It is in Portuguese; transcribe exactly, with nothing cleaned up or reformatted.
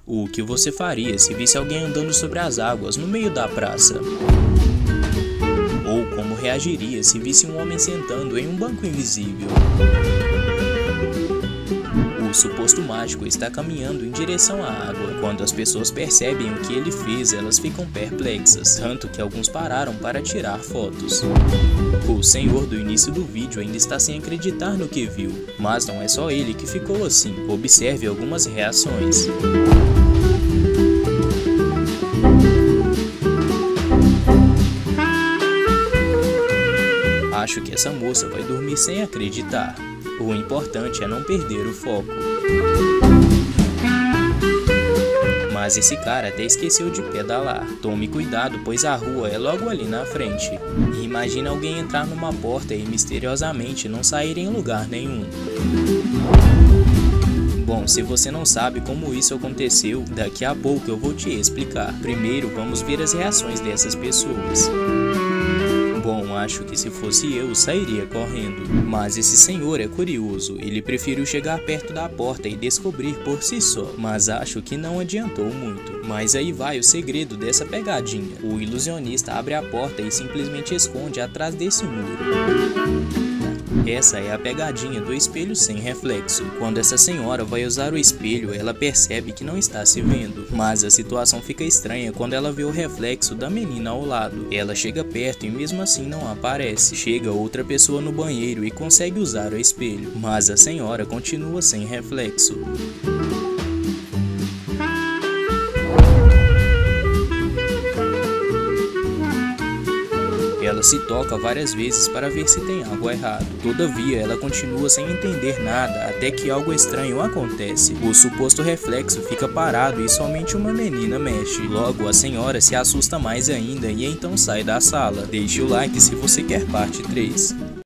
O que você faria se visse alguém andando sobre as águas no meio da praça? Ou como reagiria se visse um homem sentando em um banco invisível? O suposto mágico está caminhando em direção à água. Quando as pessoas percebem o que ele fez, elas ficam perplexas, tanto que alguns pararam para tirar fotos. O senhor do início do vídeo ainda está sem acreditar no que viu, mas não é só ele que ficou assim. Observe algumas reações. Acho que essa moça vai dormir sem acreditar. O importante é não perder o foco. Mas esse cara até esqueceu de pedalar. Tome cuidado, pois a rua é logo ali na frente. E imagina alguém entrar numa porta e misteriosamente não sair em lugar nenhum. Bom, se você não sabe como isso aconteceu, daqui a pouco eu vou te explicar. Primeiro, vamos ver as reações dessas pessoas. Bom, acho que se fosse eu, sairia correndo. Mas esse senhor é curioso, ele preferiu chegar perto da porta e descobrir por si só. Mas acho que não adiantou muito. Mas aí vai o segredo dessa pegadinha. O ilusionista abre a porta e simplesmente esconde atrás desse muro. Essa é a pegadinha do espelho sem reflexo. Quando essa senhora vai usar o espelho, ela percebe que não está se vendo. Mas a situação fica estranha quando ela vê o reflexo da menina ao lado. Ela chega perto e mesmo assim não aparece. Chega outra pessoa no banheiro e consegue usar o espelho. Mas a senhora continua sem reflexo. Ela se toca várias vezes para ver se tem algo errado. Todavia, ela continua sem entender nada até que algo estranho acontece. O suposto reflexo fica parado e somente uma menina mexe. Logo, a senhora se assusta mais ainda e então sai da sala. Deixe o like se você quer parte três.